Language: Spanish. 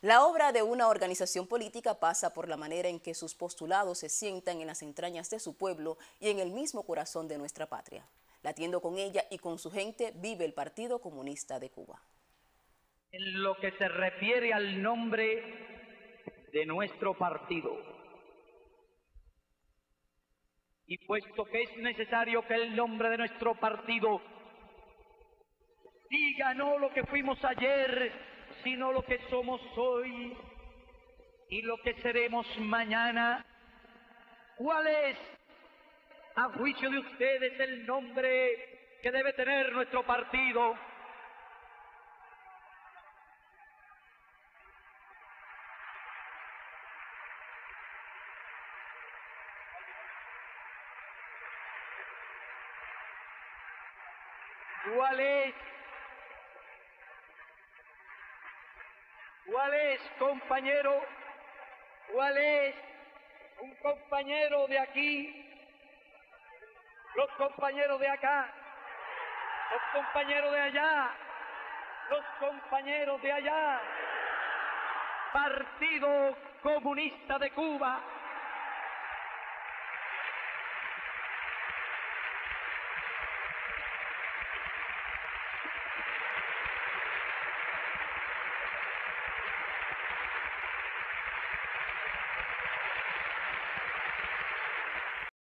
La obra de una organización política pasa por la manera en que sus postulados se sientan en las entrañas de su pueblo y en el mismo corazón de nuestra patria. Latiendo con ella y con su gente vive el Partido Comunista de Cuba. En lo que se refiere al nombre de nuestro partido, y puesto que es necesario que el nombre de nuestro partido diga no lo que fuimos ayer, sino lo que somos hoy y lo que seremos mañana, ¿cuál es, a juicio de ustedes, el nombre que debe tener nuestro partido? ¿Cuál es, compañero? ¿Cuál es? Un compañero de aquí, los compañeros de acá, los compañeros de allá, los compañeros de allá. Partido Comunista de Cuba.